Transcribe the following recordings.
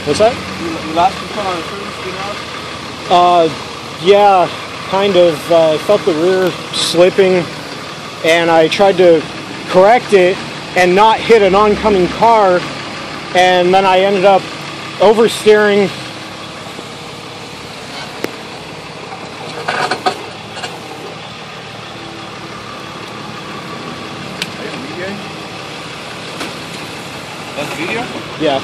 What's that? You last put on a turn, Yeah, kind of. I felt the rear slipping, and I tried to correct it and not hit an oncoming car, and then I ended up oversteering. That's video? Yeah.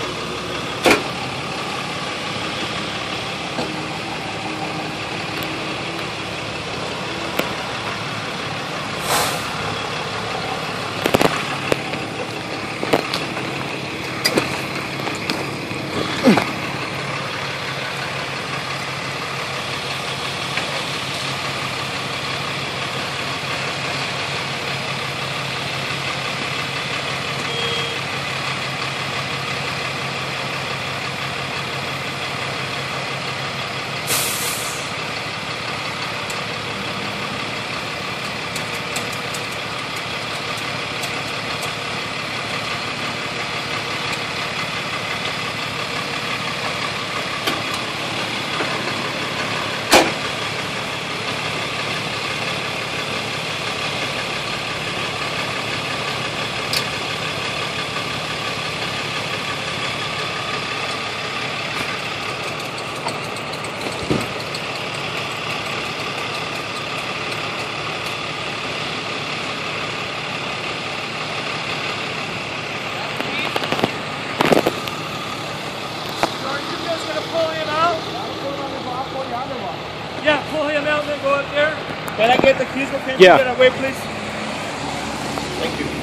Yeah, pull him out and then go up there. Can I get the keys? Can Yeah. you get away, please? Thank you.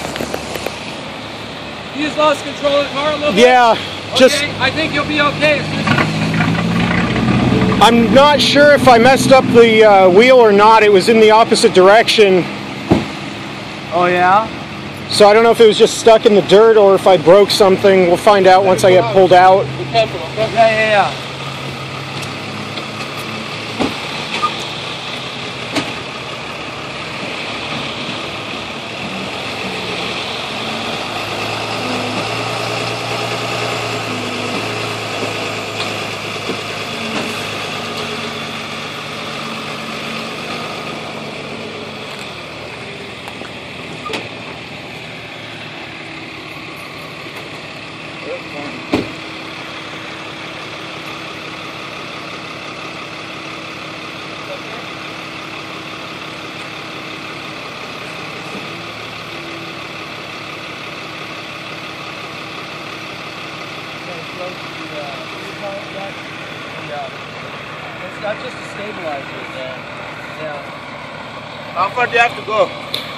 You just lost control of the car a little bit? Yeah, just... Okay, I think you'll be okay. I'm not sure if I messed up the wheel or not. It was in the opposite direction. Oh, yeah? So I don't know if it was just stuck in the dirt or if I broke something. We'll find out once I get pulled out. Be careful, okay? Yeah. That's just to stabilize it. Yeah. How far do you have to go?